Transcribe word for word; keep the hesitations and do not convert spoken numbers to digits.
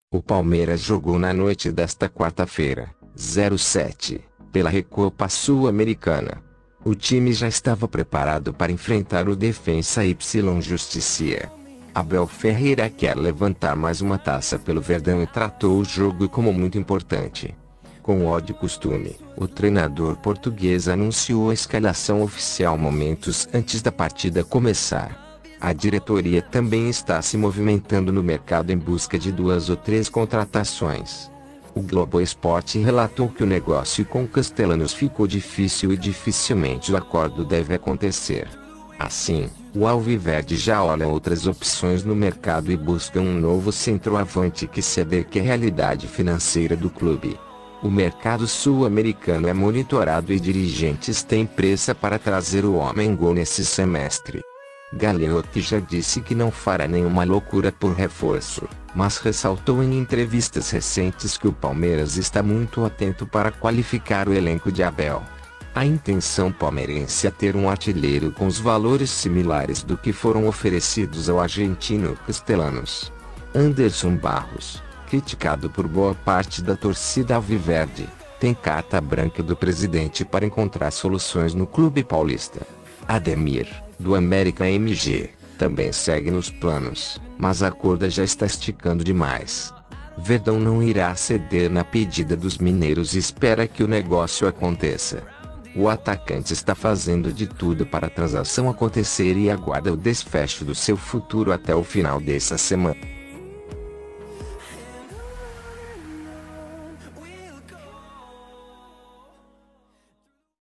O Palmeiras jogou na noite desta quarta-feira, zero sete, pela Recopa Sul-Americana. O time já estava preparado para enfrentar o Defensa y Justicia. Abel Ferreira quer levantar mais uma taça pelo Verdão e tratou o jogo como muito importante. Com o de costume, o treinador português anunciou a escalação oficial momentos antes da partida começar. A diretoria também está se movimentando no mercado em busca de duas ou três contratações. O Globo Esporte relatou que o negócio com Castellanos ficou difícil e dificilmente o acordo deve acontecer. Assim, o Alviverde já olha outras opções no mercado e busca um novo centroavante que se adeque à realidade financeira do clube. O mercado sul-americano é monitorado e dirigentes têm pressa para trazer o homem-gol nesse semestre. Galeotti já disse que não fará nenhuma loucura por reforço, mas ressaltou em entrevistas recentes que o Palmeiras está muito atento para qualificar o elenco de Abel. A intenção palmeirense é ter um artilheiro com os valores similares do que foram oferecidos ao argentino Castellanos. Anderson Barros, criticado por boa parte da torcida alviverde, tem carta branca do presidente para encontrar soluções no clube paulista. Ademir, do América M G, também segue nos planos, mas a corda já está esticando demais. Verdão não irá ceder na pedida dos mineiros e espera que o negócio aconteça. O atacante está fazendo de tudo para a transação acontecer e aguarda o desfecho do seu futuro até o final dessa semana.